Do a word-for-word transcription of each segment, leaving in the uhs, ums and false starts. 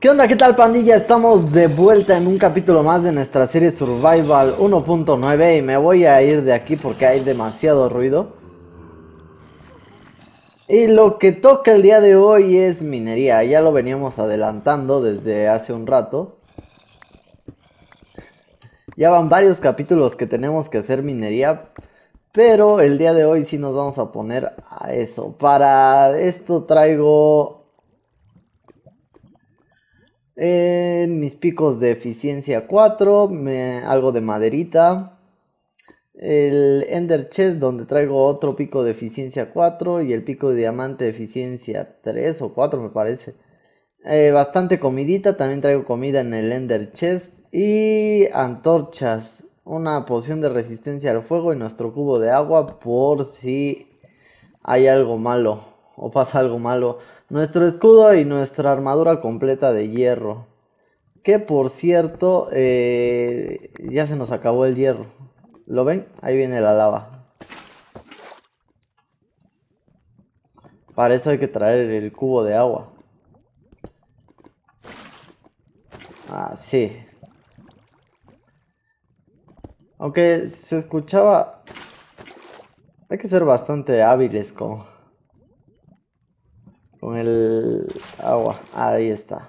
¿Qué onda? ¿Qué tal, pandilla? Estamos de vuelta en un capítulo más de nuestra serie Survival uno punto nueve y me voy a ir de aquí porque hay demasiado ruido. Y lo que toca el día de hoy es minería, ya lo veníamos adelantando desde hace un rato. Ya van varios capítulos que tenemos que hacer minería, pero el día de hoy sí nos vamos a poner a eso. Para esto traigo... Eh, mis picos de eficiencia cuatro, me, algo de maderita, el Ender Chest donde traigo otro pico de eficiencia cuatro y el pico de diamante de eficiencia tres o cuatro me parece. Eh, bastante comidita, también traigo comida en el Ender Chest y antorchas, una poción de resistencia al fuego y nuestro cubo de agua por si hay algo malo o pasa algo malo. Nuestro escudo y nuestra armadura completa de hierro. Que por cierto, eh, ya se nos acabó el hierro. ¿Lo ven? Ahí viene la lava. Para eso hay que traer el cubo de agua. Ah, sí. Aunque se escuchaba... Hay que ser bastante hábiles con... Con el agua. Ahí está.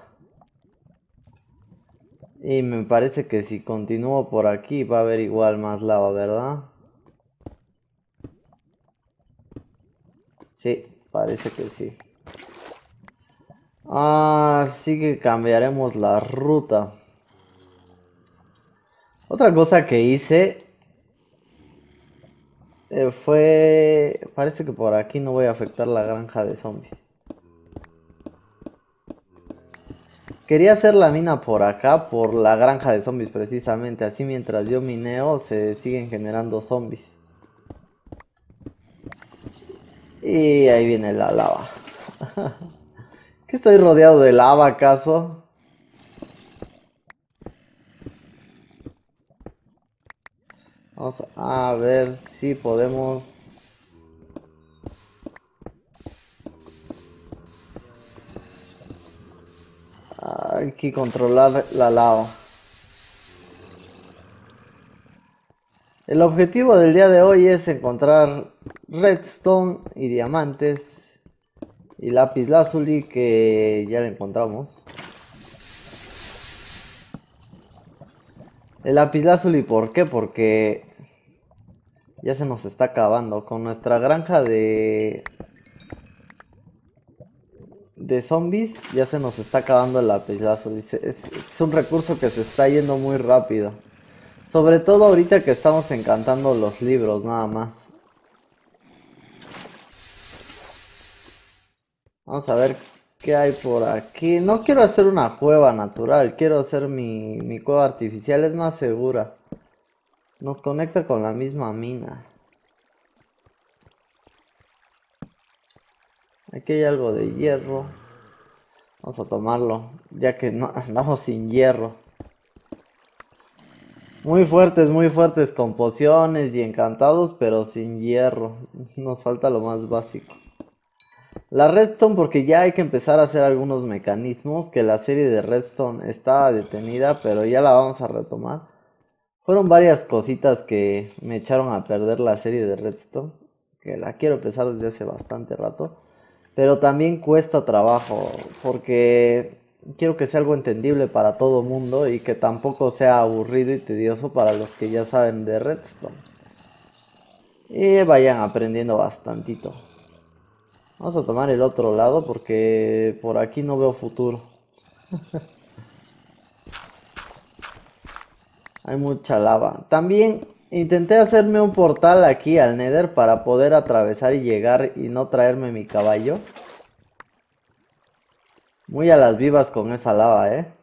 Y me parece que si continúo por aquí va a haber igual más lava, ¿verdad? Sí, parece que sí. Así que cambiaremos la ruta. Otra cosa que hice eh, fue... Parece que por aquí no voy a afectar la granja de zombies. Quería hacer la mina por acá, por la granja de zombies precisamente. Así mientras yo mineo se siguen generando zombies. Y ahí viene la lava. ¿Qué estoy rodeado de lava acaso? Vamos a ver si podemos... Hay que controlar la lava. El objetivo del día de hoy es encontrar redstone y diamantes y lápiz lazuli, que ya lo encontramos. El lápiz lazuli, ¿por qué? Porque ya se nos está acabando. Con nuestra granja de de zombies ya se nos está acabando el lápiz lazuli. Es, es un recurso que se está yendo muy rápido. Sobre todo ahorita que estamos encantando los libros, nada más. Vamos a ver qué hay por aquí. No quiero hacer una cueva natural, quiero hacer mi, mi cueva artificial, es más segura. Nos conecta con la misma mina. Aquí hay algo de hierro. Vamos a tomarlo, ya que no andamos sin hierro. Muy fuertes, muy fuertes con pociones y encantados, pero sin hierro. Nos falta lo más básico. La Redstone, porque ya hay que empezar a hacer algunos mecanismos, que la serie de Redstone estaba detenida, pero ya la vamos a retomar. Fueron varias cositas que me echaron a perder la serie de Redstone, que la quiero empezar desde hace bastante rato. Pero también cuesta trabajo, porque quiero que sea algo entendible para todo mundo y que tampoco sea aburrido y tedioso para los que ya saben de Redstone. Y vayan aprendiendo bastantito. Vamos a tomar el otro lado porque por aquí no veo futuro. Hay mucha lava. También intenté hacerme un portal aquí al Nether para poder atravesar y llegar y no traerme mi caballo. Muy a las vivas con esa lava, eh.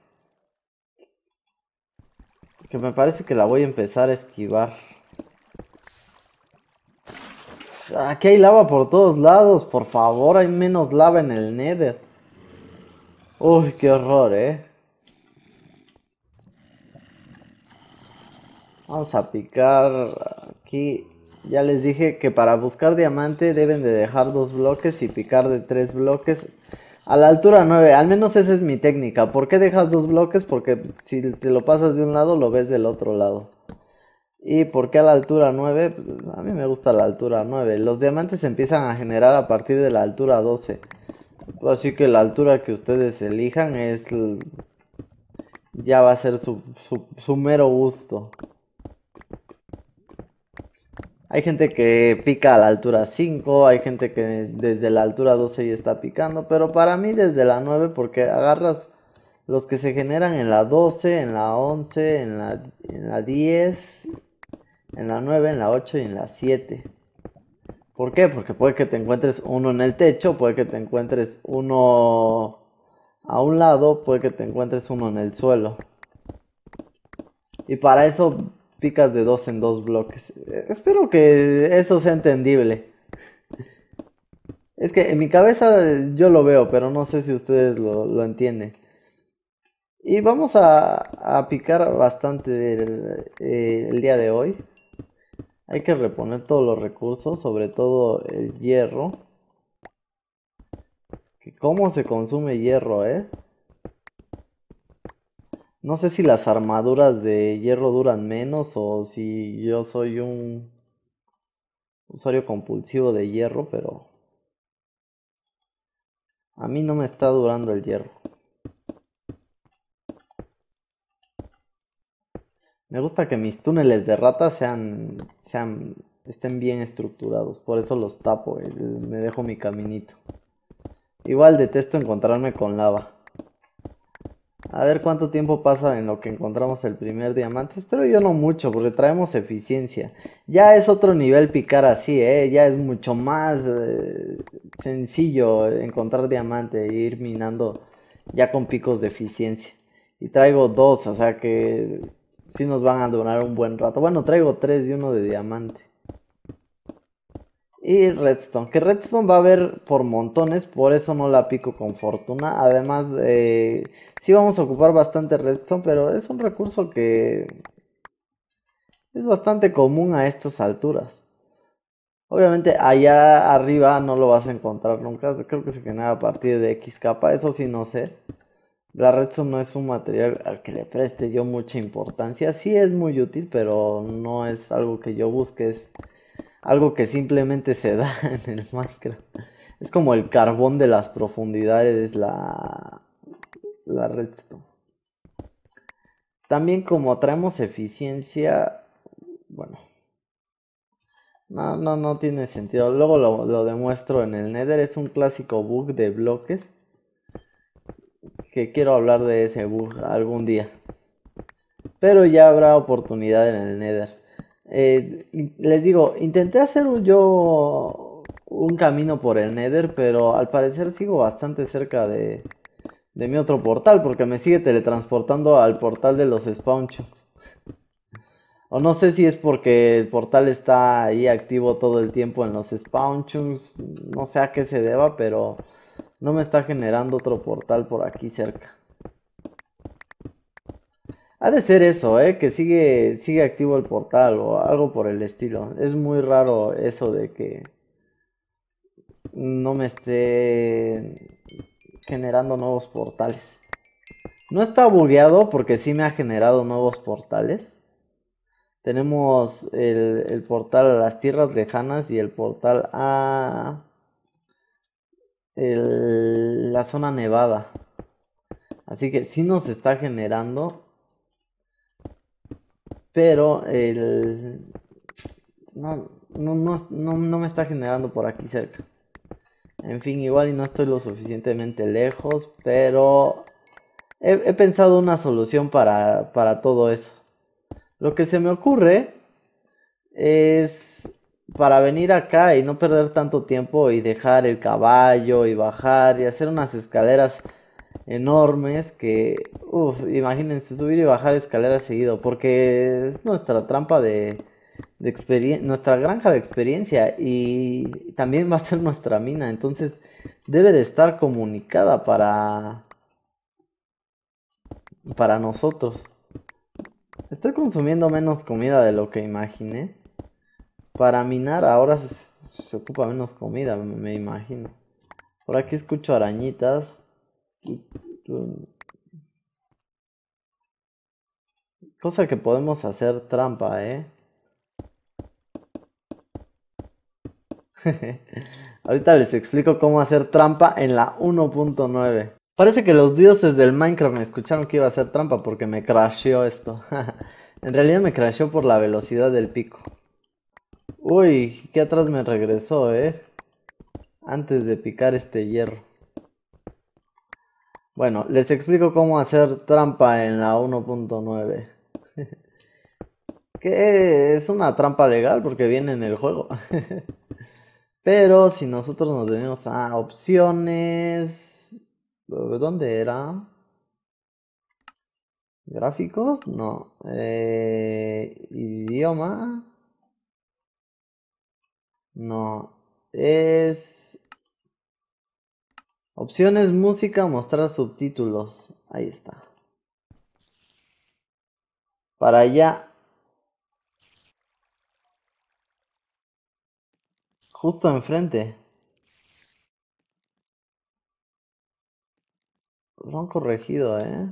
Que me parece que la voy a empezar a esquivar. Aquí hay lava por todos lados, por favor, hay menos lava en el Nether. Uy, qué horror, eh. Vamos a picar aquí. Ya les dije que para buscar diamante deben de dejar dos bloques y picar de tres bloques. A la altura nueve, al menos esa es mi técnica. ¿Por qué dejas dos bloques? Porque si te lo pasas de un lado, lo ves del otro lado. ¿Y por qué a la altura nueve? A mí me gusta la altura nueve. Los diamantes se empiezan a generar a partir de la altura doce. Así que la altura que ustedes elijan es... ya va a ser su, su, su mero gusto. Hay gente que pica a la altura cinco, hay gente que desde la altura doce ya está picando, pero para mí desde la nueve, porque agarras los que se generan en la doce, en la once, en la, en la diez, en la nueve, en la ocho y en la siete. ¿Por qué? Porque puede que te encuentres uno en el techo, puede que te encuentres uno a un lado, puede que te encuentres uno en el suelo. Y para eso picas de dos en dos bloques. Espero que eso sea entendible. Es que en mi cabeza yo lo veo, pero no sé si ustedes lo, lo entienden. Y vamos a, a picar bastante el, eh, el día de hoy. Hay que reponer todos los recursos, sobre todo el hierro. Que cómo se consume hierro, ¿eh? No sé si las armaduras de hierro duran menos o si yo soy un usuario compulsivo de hierro, pero a mí no me está durando el hierro. Me gusta que mis túneles de rata sean, sean, estén bien estructurados, por eso los tapo, eh, me dejo mi caminito. Igual detesto encontrarme con lava. A ver cuánto tiempo pasa en lo que encontramos el primer diamante. Espero yo no mucho, porque traemos eficiencia. Ya es otro nivel picar así, ¿eh? Ya es mucho más eh, sencillo encontrar diamante e ir minando ya con picos de eficiencia. Y traigo dos, o sea que sí nos van a durar un buen rato. Bueno, traigo tres y uno de diamante. Y redstone, que redstone va a haber por montones, por eso no la pico con fortuna. Además, eh, sí vamos a ocupar bastante redstone, pero es un recurso que es bastante común a estas alturas. Obviamente allá arriba no lo vas a encontrar nunca, creo que se genera a partir de X capa, eso sí no sé. La redstone no es un material al que le preste yo mucha importancia, sí es muy útil, pero no es algo que yo busque, es algo que simplemente se da en el Minecraft. Es como el carbón de las profundidades, la, la redstone. También como traemos eficiencia, bueno, no, no, no tiene sentido. Luego lo, lo demuestro en el Nether, es un clásico bug de bloques. Que quiero hablar de ese bug algún día. Pero ya habrá oportunidad en el Nether. Eh, les digo, intenté hacer yo un camino por el Nether, pero al parecer sigo bastante cerca de, de mi otro portal, porque me sigue teletransportando al portal de los spawn chunks. O no sé si es porque el portal está ahí activo todo el tiempo en los spawn chunks, no sé a qué se deba, pero no me está generando otro portal por aquí cerca. Ha de ser eso, ¿eh? Que sigue, sigue activo el portal o algo por el estilo. Es muy raro eso de que no me esté generando nuevos portales. No está bugueado porque sí me ha generado nuevos portales. Tenemos el, el portal a las tierras lejanas y el portal a el- la zona nevada. Así que sí nos está generando. Pero el... No, no, no, no, no me está generando por aquí cerca. En fin, igual y no estoy lo suficientemente lejos, pero he, he pensado una solución para, para todo eso. Lo que se me ocurre es para venir acá y no perder tanto tiempo y dejar el caballo y bajar y hacer unas escaleras enormes que, uff, imagínense subir y bajar escaleras seguido, porque es nuestra trampa de, de experiencia, nuestra granja de experiencia y también va a ser nuestra mina, entonces debe de estar comunicada para, para nosotros. Estoy consumiendo menos comida de lo que imaginé. Para minar ahora se, se ocupa menos comida, me, me imagino. Por aquí escucho arañitas. Cosa que podemos hacer trampa, ¿eh? Ahorita les explico cómo hacer trampa en la uno punto nueve. Parece que los dioses del Minecraft me escucharon que iba a hacer trampa porque me crasheó esto. En realidad me crasheó por la velocidad del pico. Uy, que atrás me regresó, ¿eh? Antes de picar este hierro. Bueno, les explico cómo hacer trampa en la uno punto nueve. Que es una trampa legal porque viene en el juego. Pero si nosotros nos venimos a opciones... ¿Dónde era? ¿Gráficos? No. Eh, idioma. No. Es... Opciones, música, mostrar subtítulos. Ahí está. Para allá. Justo enfrente. Lo han corregido, ¿eh?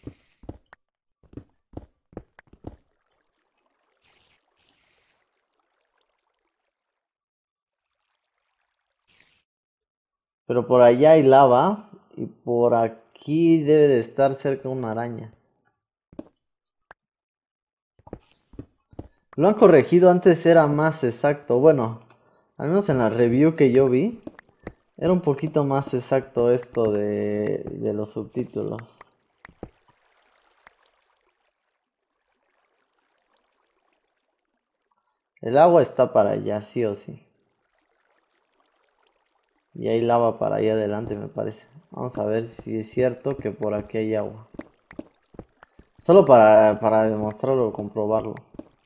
Pero por allá hay lava. Y por aquí debe de estar cerca una araña. Lo han corregido, antes era más exacto. Bueno, al menos en la review que yo vi, era un poquito más exacto esto de, de los subtítulos. El agua está para allá, sí o sí. Y hay lava para allá adelante, me parece. Vamos a ver si es cierto que por aquí hay agua. Solo para, para demostrarlo o comprobarlo.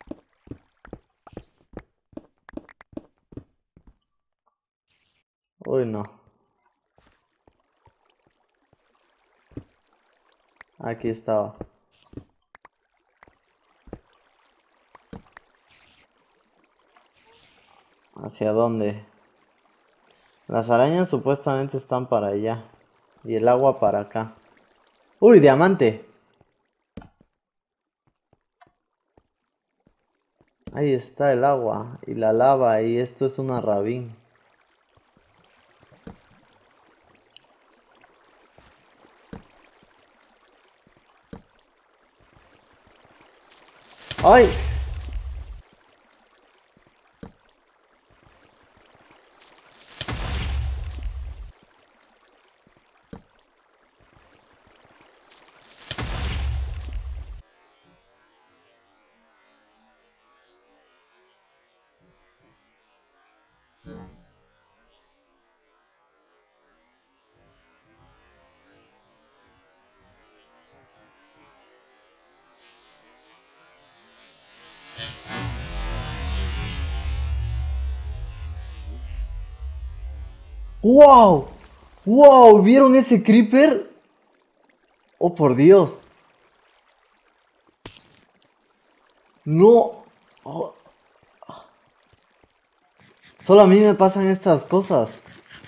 Uy, no. Aquí estaba. ¿Hacia dónde? Las arañas supuestamente están para allá. Y el agua para acá. ¡Uy, diamante! Ahí está el agua y la lava y esto es una rabín. ¡Ay! ¡Wow! ¡Wow! ¿Vieron ese creeper? ¡Oh, por Dios! No. Oh. Solo a mí me pasan estas cosas.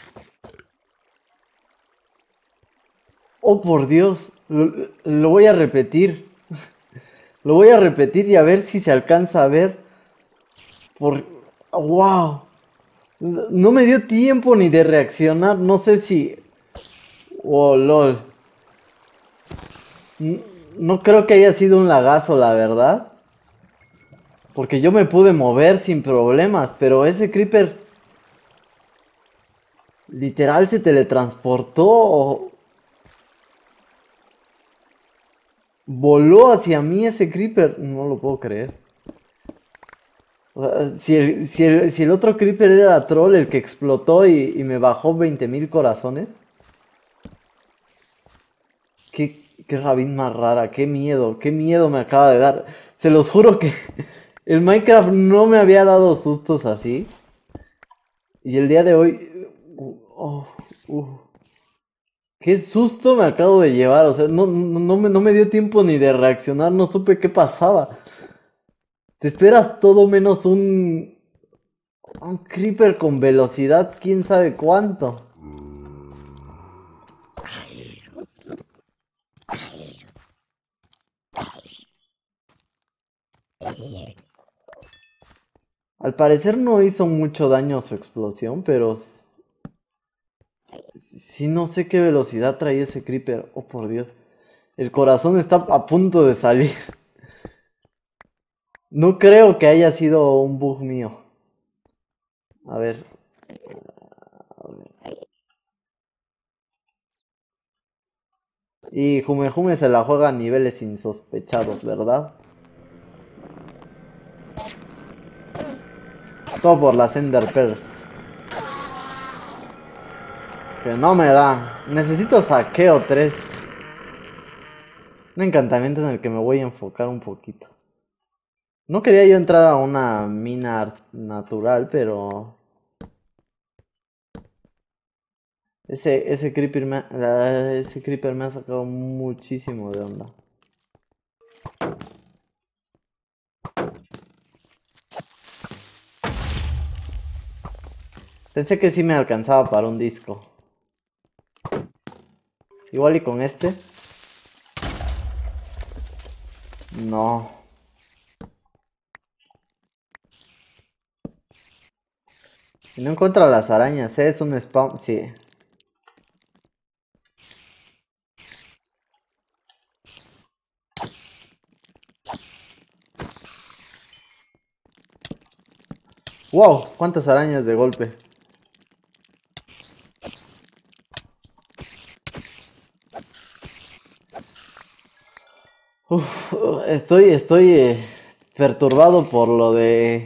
¡Oh, por Dios! Lo, lo voy a repetir. Lo voy a repetir y a ver si se alcanza a ver. Por... ¡Wow! No me dio tiempo ni de reaccionar. No sé si... ¡Oh, lol! No creo que haya sido un lagazo, la verdad. Porque yo me pude mover sin problemas. Pero ese creeper... Literal se teletransportó o... Voló hacia mí ese creeper. No lo puedo creer. O sea, si, el, si, el, si el otro creeper era troll, el que explotó y, y me bajó veinte mil corazones. Qué, qué rabín más rara, qué miedo, qué miedo me acaba de dar. Se los juro que el Minecraft no me había dado sustos así. Y el día de hoy... Oh, uh, qué susto me acabo de llevar. O sea, no, no, no, me, no me dio tiempo ni de reaccionar, no supe qué pasaba. Te esperas todo menos un... Un creeper con velocidad, quién sabe cuánto. Al parecer no hizo mucho daño su explosión, pero... Sí, no sé qué velocidad traía ese creeper. Oh, por Dios. El corazón está a punto de salir. No creo que haya sido un bug mío. A ver. Y Jume Jume se la juega a niveles insospechados, ¿verdad? Todo por las Ender Pearls. Que no me da. Necesito saqueo tres. Un encantamiento en el que me voy a enfocar un poquito. No quería yo entrar a una mina natural, pero... Ese, ese, creeper me, ha, ese creeper me ha sacado muchísimo de onda. Pensé que sí me alcanzaba para un disco. Igual y con este. No. Y no encuentro a las arañas, ¿eh? Es un spawn, sí. ¡Wow! ¿Cuántas arañas de golpe? Uf, estoy, estoy eh, perturbado por lo de...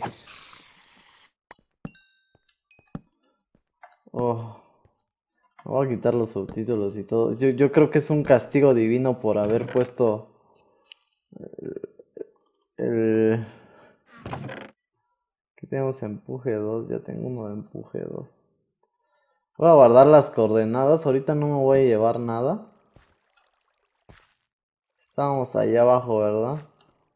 Oh, voy a quitar los subtítulos y todo. Yo, yo creo que es un castigo divino por haber puesto... El... Aquí tenemos empuje dos, ya tengo uno de empuje dos. Voy a guardar las coordenadas, ahorita no me voy a llevar nada. Estábamos allá abajo, ¿verdad?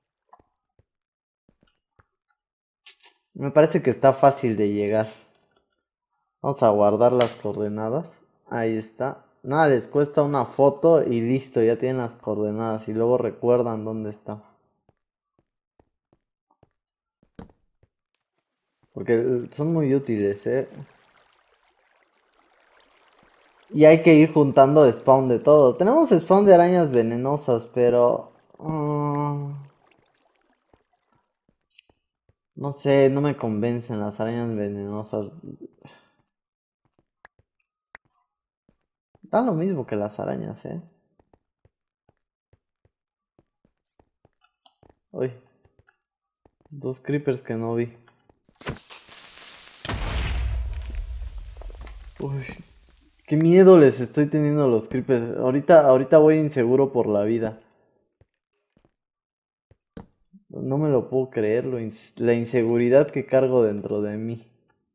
Me parece que está fácil de llegar. Vamos a guardar las coordenadas. Ahí está. Nada, les cuesta una foto y listo, ya tienen las coordenadas y luego recuerdan dónde está. Porque son muy útiles, ¿eh? Y hay que ir juntando spawn de todo. Tenemos spawn de arañas venenosas, pero... Uh, no sé, no me convencen las arañas venenosas. Dan lo mismo que las arañas, ¿eh? Uy. Dos creepers que no vi. Uy. Qué miedo les estoy teniendo a los creepers. Ahorita, ahorita voy inseguro por la vida. No me lo puedo creer, lo ins- la inseguridad que cargo dentro de mí.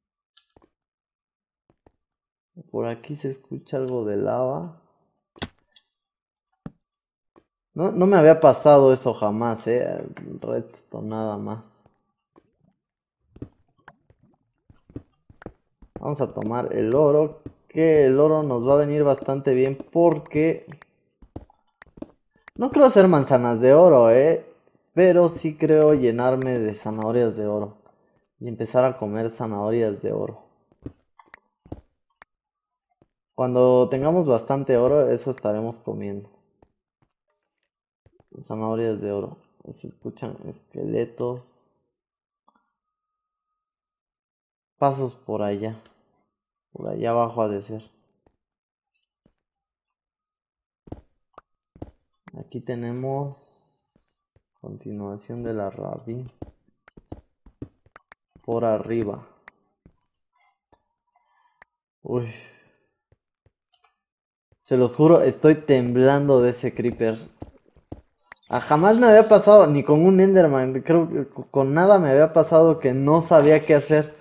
Por aquí se escucha algo de lava. No, no me había pasado eso jamás, eh. Redstone nada más. Vamos a tomar el oro. Que el oro nos va a venir bastante bien porque... No creo hacer manzanas de oro, eh. Pero sí creo llenarme de zanahorias de oro. Y empezar a comer zanahorias de oro. Cuando tengamos bastante oro, eso estaremos comiendo. Zanahorias de oro. Se escuchan esqueletos. Pasos por allá. Por allá abajo ha de ser. Aquí tenemos continuación de la ravina. Por arriba. Uy. Se los juro, estoy temblando de ese creeper. Ah, jamás me había pasado, ni con un Enderman. Creo que con nada me había pasado que no sabía qué hacer.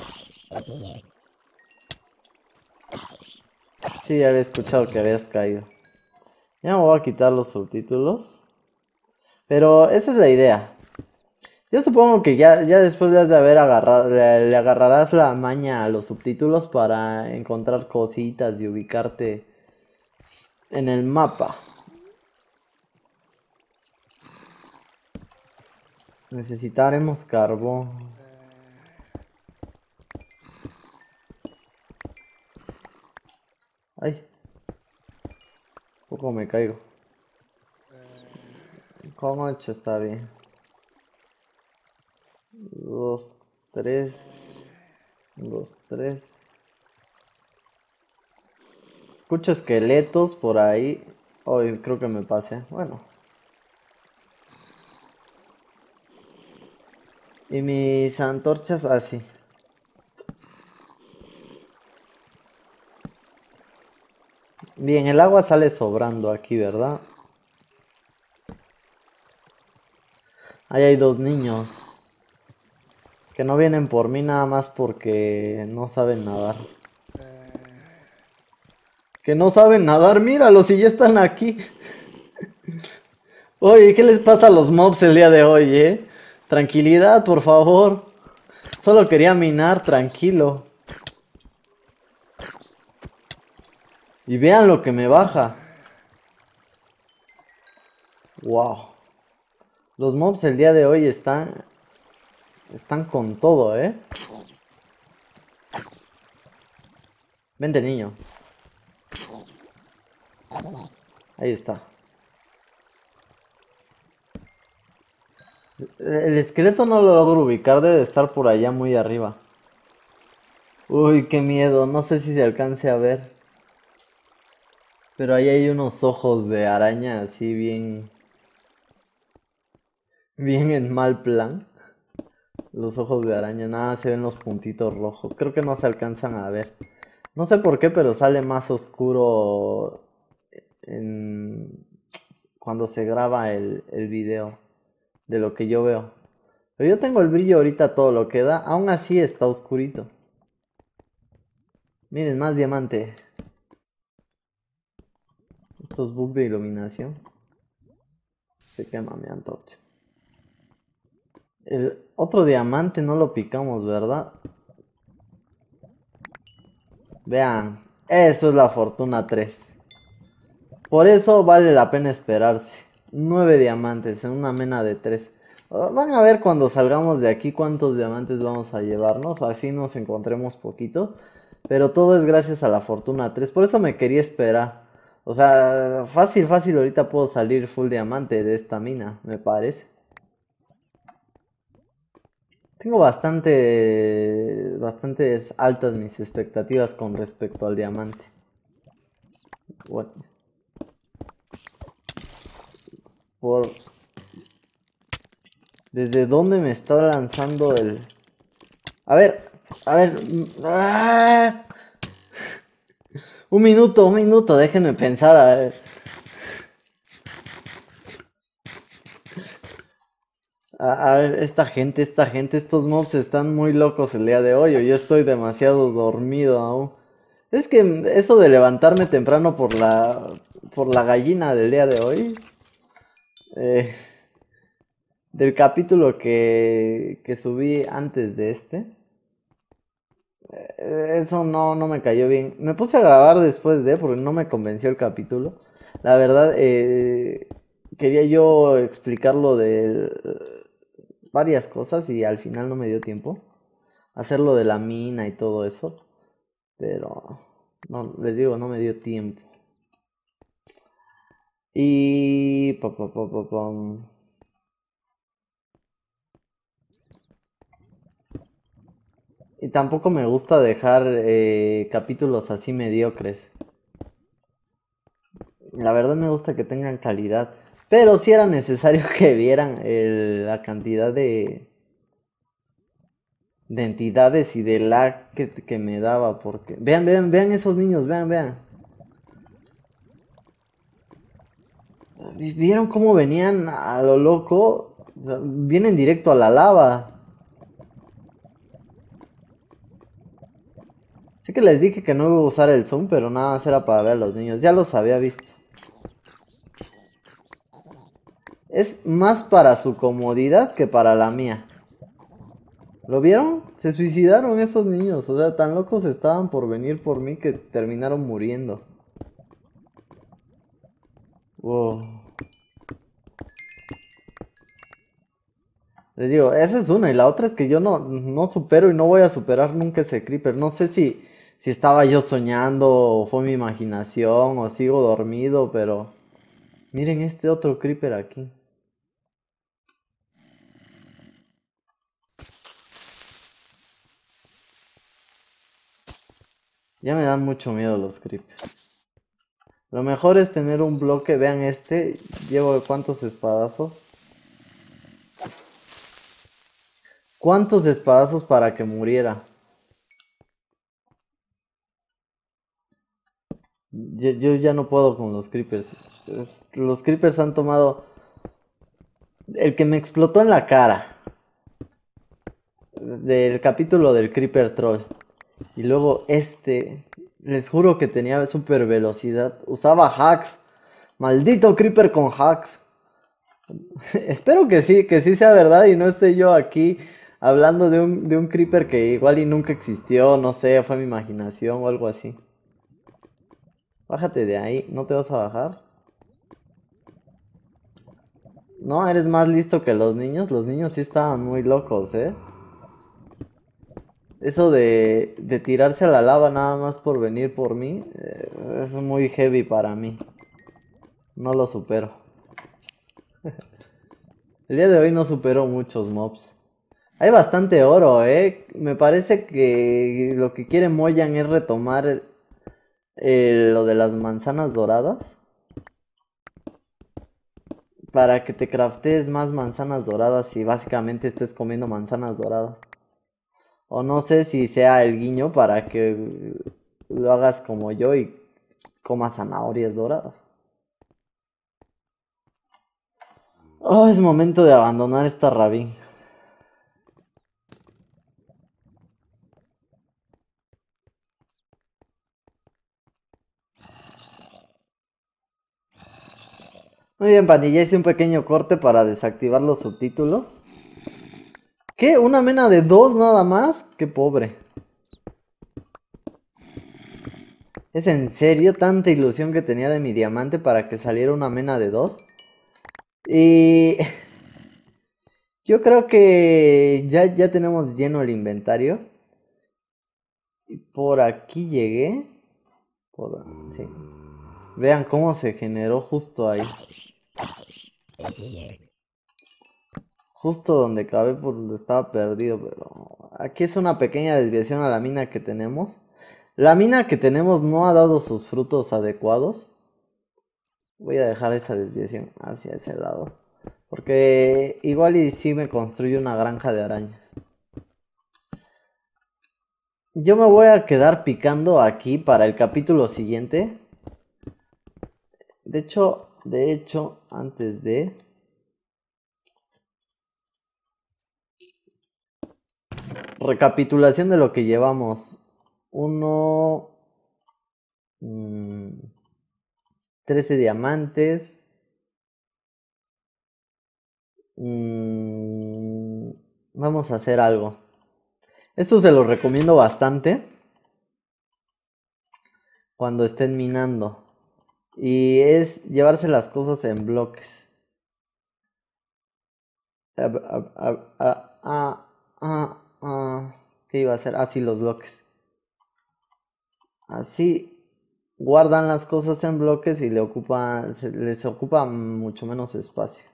Sí, ya había escuchado que habías caído. Ya me voy a quitar los subtítulos. Pero esa es la idea. Yo supongo que ya, ya después de haber agarrado, le, le agarrarás la maña a los subtítulos para encontrar cositas y ubicarte en el mapa. Necesitaremos carbón. Ay. Poco me caigo. Con ocho está bien. Dos, tres. Dos, tres. Escucho esqueletos por ahí. Hoy creo que me pasé. Bueno. Y mis antorchas así. Bien, el agua sale sobrando aquí, ¿verdad? Ahí hay dos niños. Que no vienen por mí nada más porque no saben nadar. Que no saben nadar, míralos si ya están aquí. Oye, ¿qué les pasa a los mobs el día de hoy, eh? Tranquilidad, por favor. Solo quería minar, tranquilo. Y vean lo que me baja. Wow. Los mobs el día de hoy están... Están con todo, ¿eh? Vente, niño. Ahí está. El esqueleto no lo logro ubicar, debe de estar por allá muy arriba. Uy, qué miedo, no sé si se alcance a ver. Pero ahí hay unos ojos de araña así bien... Bien en mal plan. Los ojos de araña, nada, se ven los puntitos rojos. Creo que no se alcanzan a ver. No sé por qué, pero sale más oscuro en... cuando se graba el, el video de lo que yo veo. Pero yo tengo el brillo ahorita todo lo que da, aún así está oscurito. Miren, más diamante. Estos bugs de iluminación. Se quema mi antorcha. El otro diamante no lo picamos, ¿verdad? Vean, eso es la fortuna tres. Por eso vale la pena esperarse. nueve diamantes en una mena de tres. Van a ver cuando salgamos de aquí cuántos diamantes vamos a llevarnos. Así nos encontremos poquito. Pero todo es gracias a la fortuna tres. Por eso me quería esperar. O sea, fácil, fácil. Ahorita puedo salir full diamante de esta mina, me parece. Tengo bastante, bastantes altas mis expectativas con respecto al diamante. What? Por... ¿Desde dónde me está lanzando el...? A ver, a ver... ¡Ah! Un minuto, un minuto, déjenme pensar, a ver. A, a ver, esta gente, esta gente, estos mobs están muy locos el día de hoy, o yo estoy demasiado dormido aún. Es que eso de levantarme temprano por la... por la gallina del día de hoy... Eh... Del capítulo que, que subí antes de este. Eh, Eso no, no me cayó bien. Me puse a grabar después de, porque no me convenció el capítulo. La verdad, eh, quería yo explicarlo de varias cosas y al final no me dio tiempo. Hacerlo de la mina y todo eso. Pero, no, les digo, no me dio tiempo. Y... pa, pa, pa, pa, pam. Y tampoco me gusta dejar eh, capítulos así mediocres. La verdad me gusta que tengan calidad. Pero sí era necesario que vieran el- la cantidad de, de entidades y de lag que, que me daba. Porque... Vean, vean, vean esos niños, vean, vean. ¿Vieron cómo venían a lo loco? O sea, vienen directo a la lava. Sé que les dije que no iba a usar el zoom, pero nada más era para ver a los niños. Ya los había visto. Es más para su comodidad que para la mía. ¿Lo vieron? Se suicidaron esos niños. O sea, tan locos estaban por venir por mí que terminaron muriendo. Wow. Les digo, esa es una. Y la otra es que yo no, no supero y no voy a superar nunca ese creeper. No sé si, si estaba yo soñando o fue mi imaginación o sigo dormido, pero... Miren este otro creeper aquí. Ya me dan mucho miedo los creepers. Lo mejor es tener un bloque. Vean este. Llevo cuántos espadazos. ¿Cuántos espadazos para que muriera? Yo, yo ya no puedo con los creepers. Es- los creepers han tomado... El que me explotó en la cara. Del capítulo del creeper troll. Y luego este... Les juro que tenía super velocidad. Usaba hacks. Maldito creeper con hacks. Espero que sí, que sí sea verdad y no esté yo aquí hablando de un, de un creeper que igual y nunca existió, no sé, fue mi imaginación o algo así. Bájate de ahí, ¿no te vas a bajar? No, eres más listo que los niños, los niños sí estaban muy locos, ¿eh? Eso de, de tirarse a la lava nada más por venir por mí, eh, es muy heavy para mí. No lo supero. El día de hoy no supero muchos mobs. Hay bastante oro, ¿eh? Me parece que lo que quiere Moyan es retomar eh, lo de las manzanas doradas. Para que te craftees más manzanas doradas y básicamente estés comiendo manzanas doradas. O no sé si sea el guiño para que lo hagas como yo y comas zanahorias doradas. Oh, es momento de abandonar esta rabín. Muy bien, pandilla, hice un pequeño corte para desactivar los subtítulos. ¿Qué? ¿Una mena de dos nada más? Qué pobre. ¿Es en serio tanta ilusión que tenía de mi diamante para que saliera una mena de dos? Y yo creo que ya, ya tenemos lleno el inventario. Y por aquí llegué. Por... Sí. Vean cómo se generó justo ahí. Justo donde acabé por donde estaba perdido. Pero aquí es una pequeña desviación a la mina que tenemos. La mina que tenemos no ha dado sus frutos adecuados. Voy a dejar esa desviación hacia ese lado. Porque igual y si me construyo una granja de arañas. Yo me voy a quedar picando aquí para el capítulo siguiente. De hecho, de hecho, antes de... Recapitulación de lo que llevamos. Uno... Mmm, trece diamantes. Mmm, vamos a hacer algo. Esto se lo recomiendo bastante. Cuando estén minando. Y es llevarse las cosas en bloques. Ah, ah, ah, ah, ah, ah. ¿Qué iba a hacer? Así los bloques. Así guardan las cosas en bloques y le ocupa, se, les ocupa mucho menos espacio.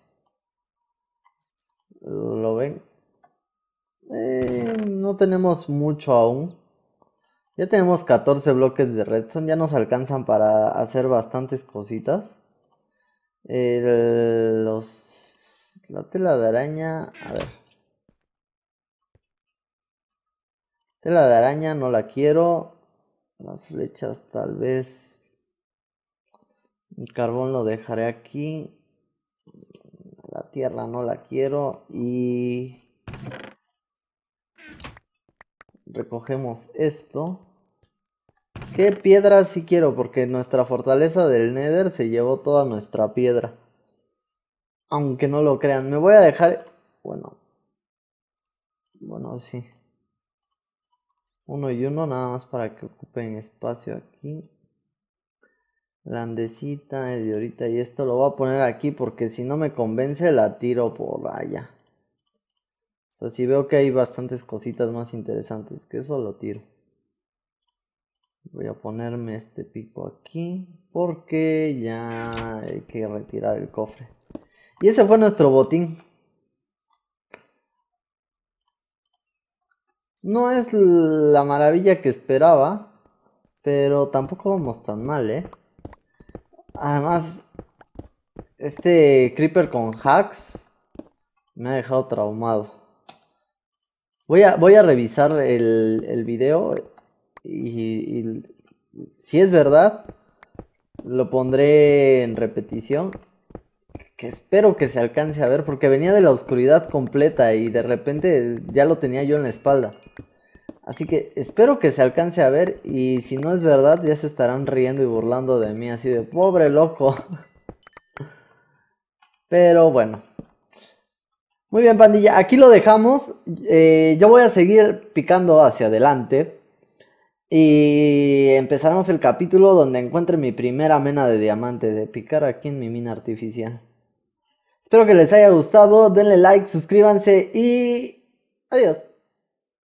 ¿Lo ven? Eh, no tenemos mucho aún. Ya tenemos catorce bloques de redstone. Ya nos alcanzan para hacer bastantes cositas. El- los, la tela de araña. A ver. Tela de araña no la quiero. Las flechas tal vez. El carbón lo dejaré aquí. La tierra no la quiero. Y recogemos esto. ¿Qué piedra sí quiero? Porque nuestra fortaleza del Nether se llevó toda nuestra piedra. Aunque no lo crean. Me voy a dejar... Bueno. Bueno, sí. Uno y uno nada más para que ocupen espacio aquí. La andesita de ahorita y esto lo voy a poner aquí porque si no me convence la tiro por allá. O sea, si veo que hay bastantes cositas más interesantes que eso, lo tiro. Voy a ponerme este pico aquí porque ya hay que retirar el cofre. Y ese fue nuestro botín. No es la maravilla que esperaba, pero tampoco vamos tan mal, ¿eh? Además, este creeper con hacks me ha dejado traumado. Voy a, voy a revisar el, el video y, y si es verdad, lo pondré en repetición. Que espero que se alcance a ver porque venía de la oscuridad completa y de repente ya lo tenía yo en la espalda. Así que espero que se alcance a ver y si no es verdad ya se estarán riendo y burlando de mí así de pobre loco. Pero bueno. Muy bien, pandilla, aquí lo dejamos. Eh, yo voy a seguir picando hacia adelante. Y empezaremos el capítulo donde encuentre mi primera mena de diamante. De picar aquí en mi mina artificial. Espero que les haya gustado. Denle like, suscríbanse y adiós.